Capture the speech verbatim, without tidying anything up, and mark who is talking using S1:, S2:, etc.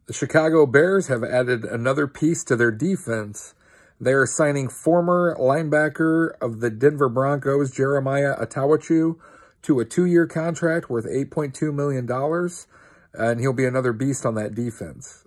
S1: The Chicago Bears have added another piece to their defense. They are signing former linebacker of the Denver Broncos, Jeremiah Attaochu, to a two-year contract worth eight point two million dollars, and he'll be another beast on that defense.